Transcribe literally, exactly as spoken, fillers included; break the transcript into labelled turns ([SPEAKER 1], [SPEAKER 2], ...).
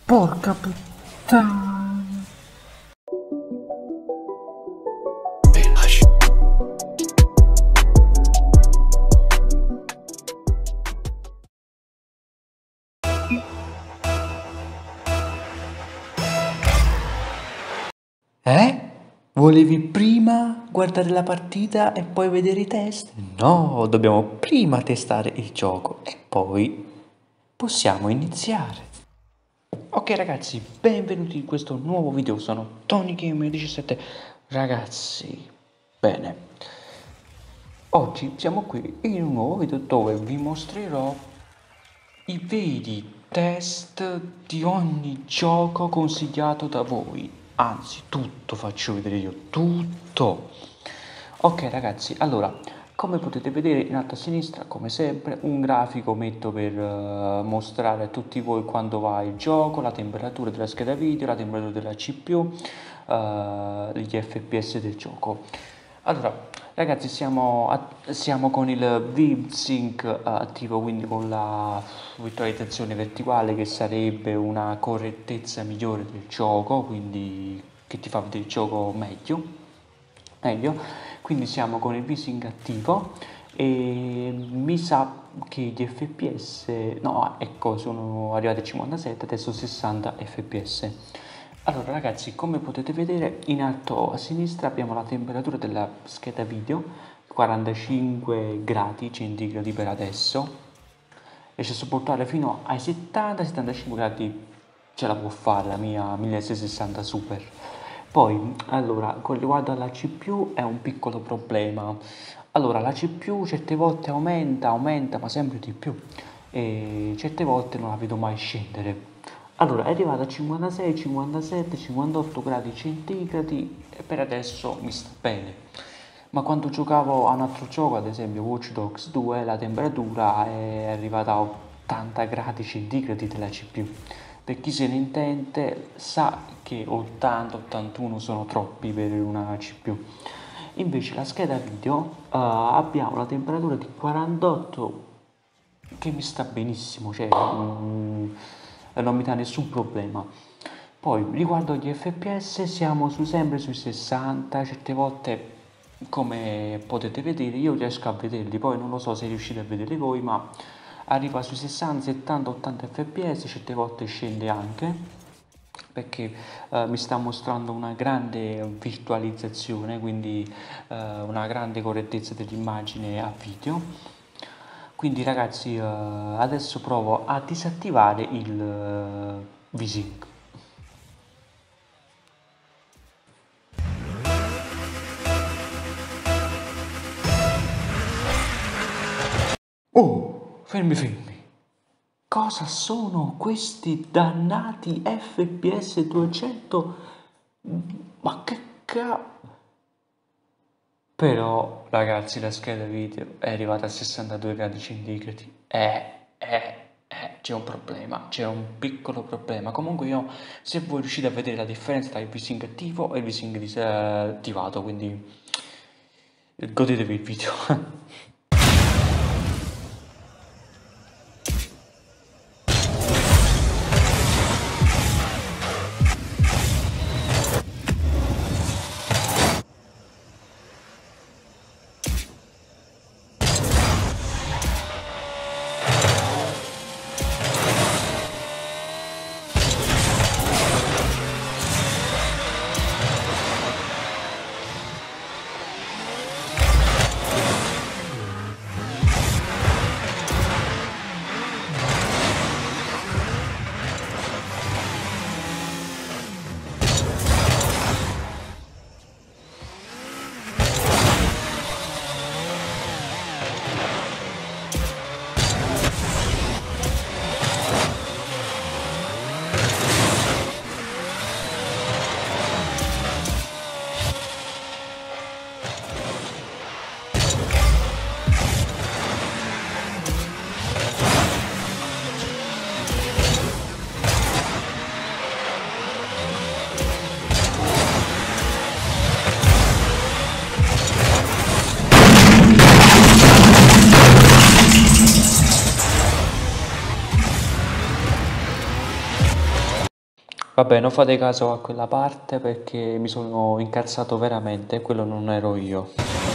[SPEAKER 1] Porca puttana.
[SPEAKER 2] Eh? Volevi prima guardare la partita e poi vedere i test? No, dobbiamo prima testare il gioco e poi possiamo iniziare. Ok ragazzi, benvenuti in questo nuovo video, sono TonyGamer diciassette. Ragazzi, bene, oggi siamo qui in un nuovo video dove vi mostrerò i veri test di ogni gioco consigliato da voi. Anzi, tutto faccio vedere io, tutto. Ok ragazzi, allora, come potete vedere in alto a sinistra, come sempre, un grafico metto per uh, mostrare a tutti voi quando va il gioco, la temperatura della scheda video, la temperatura della C P U, uh, gli F P S del gioco. Allora, ragazzi, siamo, a, siamo con il VSync uh, attivo, quindi con la virtualizzazione verticale, che sarebbe una correttezza migliore del gioco, quindi che ti fa vedere il gioco meglio. meglio. Quindi siamo con il VSync attivo e mi sa che gli F P S, no, ecco, sono arrivati a cinquantasette, adesso sessanta F P S. Allora ragazzi, come potete vedere in alto a sinistra abbiamo la temperatura della scheda video, quarantacinque gradi centigradi per adesso, riesce a sopportare fino ai settanta settantacinque gradi, ce la può fare la mia milleseicentosessanta Super. Poi, allora, con riguardo alla C P U è un piccolo problema. Allora, la C P U certe volte aumenta, aumenta, ma sempre di più, e certe volte non la vedo mai scendere. Allora, è arrivata a cinquantasei, cinquantasette, cinquantotto gradi centigradi e per adesso mi sta bene. Ma quando giocavo a un altro gioco, ad esempio Watch Dogs due, la temperatura è arrivata a ottanta gradi centigradi della C P U. Per chi se ne intende sa che ottanta ottantuno sono troppi per una C P U. Invece la scheda video uh, abbiamo la temperatura di quarantotto, che mi sta benissimo, cioè um, non mi dà nessun problema. Poi riguardo agli F P S siamo su, sempre sui sessanta, certe volte come potete vedere io riesco a vederli, poi non lo so se riuscite a vedere voi, ma arriva sui sessanta, settanta, ottanta F P S, certe volte scende anche perché uh, mi sta mostrando una grande virtualizzazione, quindi uh, una grande correttezza dell'immagine a video. Quindi ragazzi, uh, adesso provo a disattivare il uh, VSync. Oh, fermi fermi. Cosa sono questi dannati F P S duecento? Ma che ca... Però, ragazzi, la scheda video è arrivata a sessantadue gradi centigradi. Eh, eh, eh, c'è un problema, c'è un piccolo problema. Comunque io, se voi riuscite a vedere la differenza tra il VSync attivo e il VSync disattivato, quindi godetevi il video. Vabbè, non fate caso a quella parte perché mi sono incazzato veramente, quello non ero io.